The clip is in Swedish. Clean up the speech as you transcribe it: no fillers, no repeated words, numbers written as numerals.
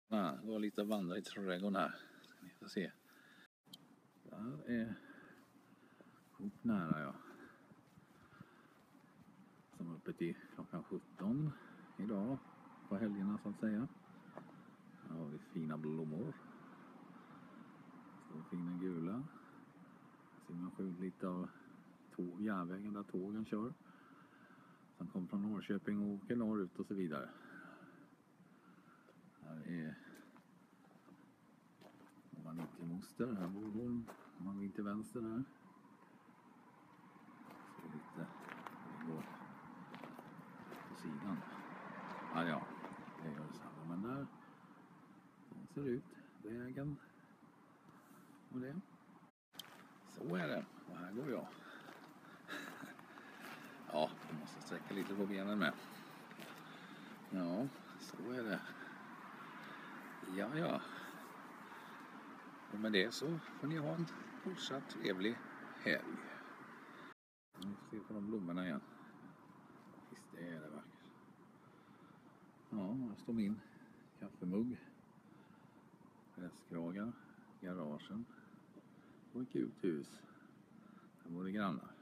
Det var lite vandra i trädgården här. Ni får se. Där är upp nära, ja. Som uppe till klockan 17 idag. På helgerna så att säga. Här har vi fina blommor. Så fina gula. Ser man skjut lite av järnvägen där tågen kör. Som kommer från Norrköping och åker norrut och så vidare. Här är man in till moster. Här bor hon. Man går in till vänster här. Så lite. Vi går på sidan. Ja, det gör detsamma. Men där ser det ut. Vägen. Och det. Så är det. Och här går jag. Ja, jag måste sträcka lite på benen med. Ja, så är det. Ja. Och med det så får ni ha en fortsatt trevlig helg. Nu får vi se på de blommorna igen. Visst det är det vackert. Ja, här står min kaffemugg. Hästkragar, garagen och ett uthus. Här bor det grannar.